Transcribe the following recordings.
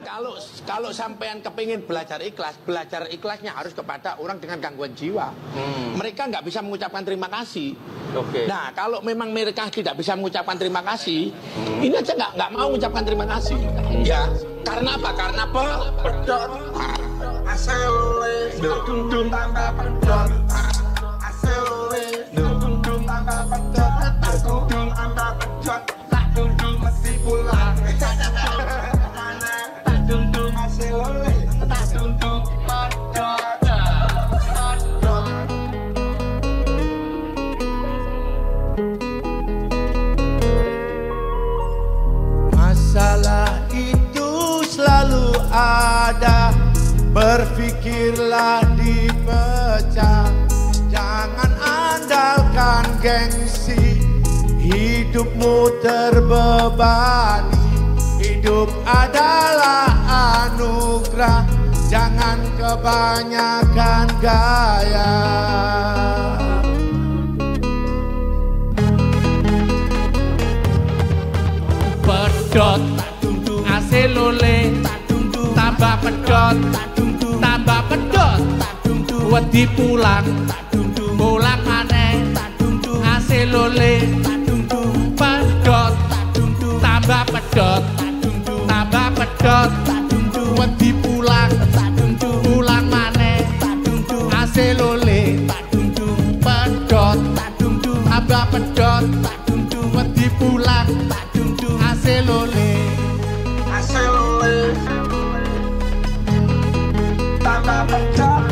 Kalau sampean kepingin belajar ikhlasnya harus kepada orang dengan gangguan jiwa. Mereka nggak bisa mengucapkan terima kasih. Nah, kalau memang mereka tidak bisa mengucapkan terima kasih, ini aja nggak mau mengucapkan terima kasih. Ya, karena apa? Karena pedot. Asale, dum tambah pedot. Asale, dum tambah pedot. Dum tambah pedot. Tak dum mesti pulang. Masalah itu selalu ada, berpikirlah dipecah. Jangan andalkan gengsi, hidupmu terbebani. Hidup adalah anugerah, jangan kebanyakan gaya. Pedot, aselole, tambah pedot, tambah pedot, wedi pulang, pulang maneh, aselole, pedot, tambah pedot, tambah pedot, wedi pulang, pulang maneh, aselole, pedot, tambah pedot, wedi pulang. Aselole, tambah pedot.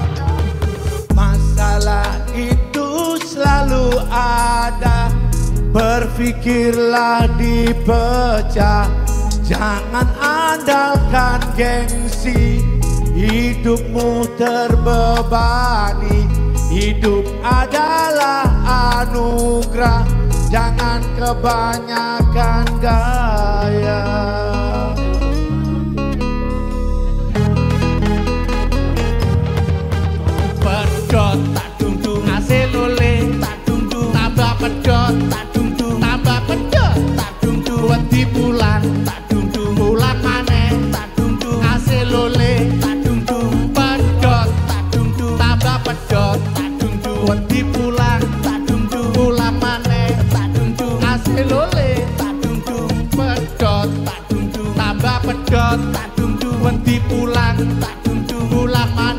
Masalah itu selalu ada, berpikirlah dipecah. Jangan andalkan gengsi, hidupmu terbebani. Hidup adalah anugerah, jangan kebanyakan gaya. Pedot, aselole, tambah pedot, tambah pedot, wedi pulang, pulang maneh, aselole, pedot, tambah pedot, wedi pulang, pulang maneh, aselole, pedot, tambah pedot, wedi pulang, pulang maneh.